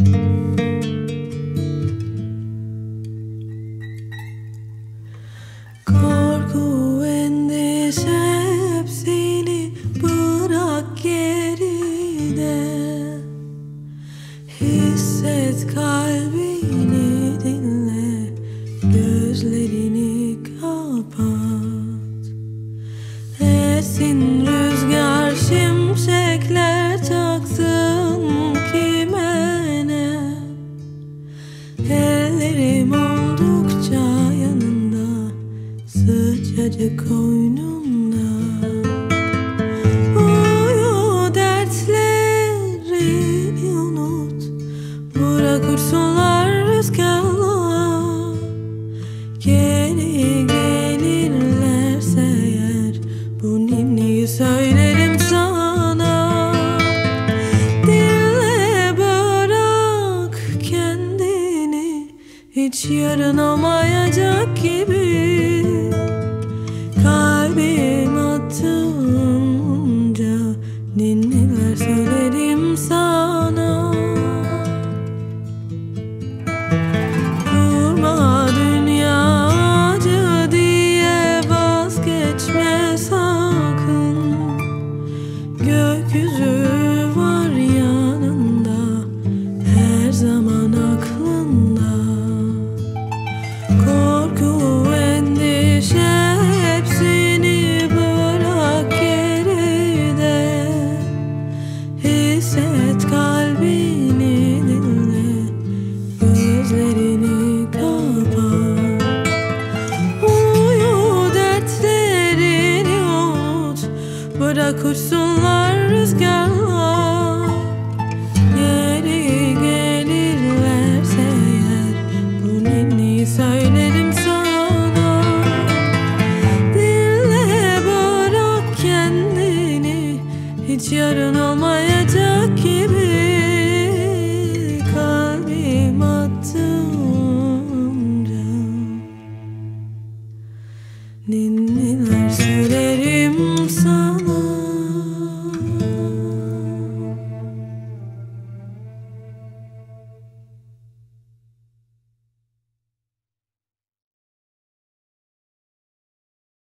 Korku, endişe hepsini bırak geride. Hisset kalbini, dinle, gözlerini kapat. Esin rüzgar, şimşekler çaksın kime ne. Ellerim oldukça yanında, sıcacık koynunda. Uyu, dertlerini unut, bırak uçsunlar rüzgarla. Geri gelirlerse eğer, bu ninniyi söylerim sana. Dinle, bırak kendini, hiç yarın olmayacak gibi. Kalbim atınca ninniler söylerim sana. Durma dünya acı diye, vazgeçme sakın. Gökyüzü var yanında, her zaman aklında. Korku, endişe hepsini bırak geride. Hisset kalbini, dinle, gözlerini kapat. Uyu, dertlerini unut, bırak uçsunlar rüzgarla. Geri gelirlerse eğer, bu ninniyi söylerim sana. Dinle, bırak kendini, hiç yarın olmayacak gibi.